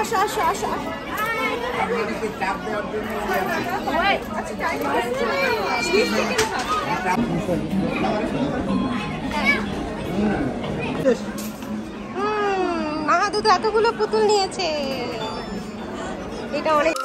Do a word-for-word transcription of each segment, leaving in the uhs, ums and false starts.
আসো আসো আসো মা দুধ এতগুলো পুতুল নিয়েছে, এটা অনেক।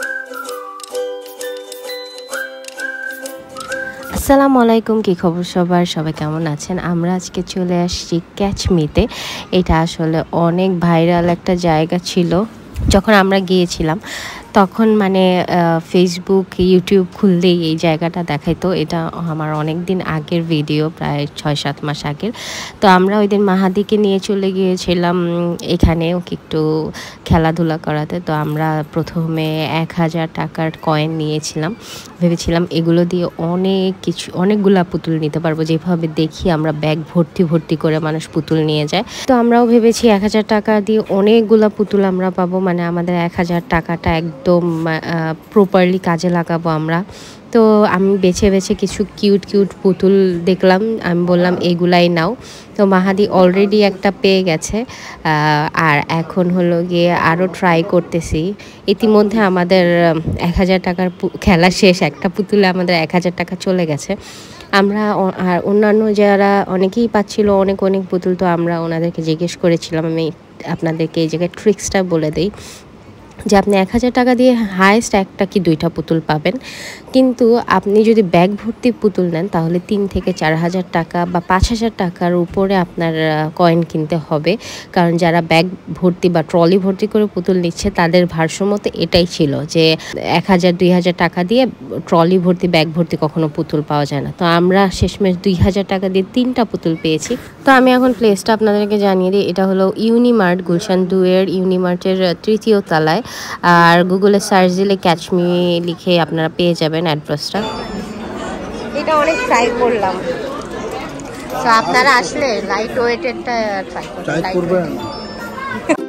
আসসালামু আলাইকুম, কি খবর সবার, সবাই কেমন আছেন? আমরা আজকে চলে আসছি ক্যাচ মিতে। এটা আসলে অনেক ভাইরাল একটা জায়গা ছিল যখন আমরা গিয়েছিলাম। তখন মানে ফেসবুক ইউটিউব খুললেই এই জায়গাটা দেখাইতো। এটা আমার অনেক দিন আগের ভিডিও, প্রায় ছয় সাত মাস আগের। তো আমরা ওই দিন মাহাদিকে নিয়ে চলে গিয়েছিলাম এখানে ওকে একটু খেলাধুলা করাতে। তো আমরা প্রথমে এক হাজার টাকার কয়েন নিয়েছিলাম, ভেবেছিলাম এগুলো দিয়ে অনেক কিছু অনেকগুলা পুতুল নিতে পারবো। যেভাবে দেখি আমরা ব্যাগ ভর্তি ভর্তি করে মানুষ পুতুল নিয়ে যায়, তো আমরাও ভেবেছি এক হাজার টাকা দিয়ে অনেকগুলা পুতুল আমরা পাবো, মানে আমাদের এক হাজার টাকাটা একদম প্রপারলি কাজে লাগাবো আমরা। তো আমি বেছে বেছে কিছু কিউট কিউট পুতুল দেখলাম, আমি বললাম এগুলাই নাও। তো মাহাদি অলরেডি একটা পেয়ে গেছে, আর এখন হলো গিয়ে আরও ট্রাই করতেছি। ইতিমধ্যে আমাদের এক হাজার টাকার খেলা শেষ, একটা পুতুলে আমাদের এক হাজার টাকা চলে গেছে। আমরা আর অন্যান্য যারা অনেকেই পাচ্ছিল অনেক অনেক পুতুল, তো আমরা ওনাদেরকে জিজ্ঞেস করেছিলাম। আমি আপনাদেরকে এই জায়গায় ট্রিক্সটা বলে দিই যে আপনি এক হাজার টাকা দিয়ে হায়েস্ট একটা কি দুইটা পুতুল পাবেন, কিন্তু আপনি যদি ব্যাগ ভর্তি পুতুল নেন তাহলে তিন থেকে চার হাজার টাকা বা পাঁচ হাজার টাকার উপরে আপনার কয়েন কিনতে হবে। কারণ যারা ব্যাগ ভর্তি বা ট্রলি ভর্তি করে পুতুল নিচ্ছে তাদের ভারসাম্যতে এটাই ছিল যে এক হাজার দুই হাজার টাকা দিয়ে ট্রলি ভর্তি ব্যাগ ভর্তি কখনো পুতুল পাওয়া যায় না। তো আমরা শেষমেশ দুই হাজার টাকা দিয়ে তিনটা পুতুল পেয়েছি। তো আমি এখন প্লেসটা আপনাদেরকে জানিয়ে দিই। এটা হলো ইউনিমার্ট, গুলশান দুয়ের ইউনিমার্টের তৃতীয় তলায়। আর গুগলে সার্চ দিলে ক্যাচ মি লিখে আপনারা পেয়ে যাবেন অ্যাড্রেসটা। এটা অনেক ট্রাই করলাম, তো আপনারা আসলে লাইট ওয়েটেরটা ট্রাই করবেন।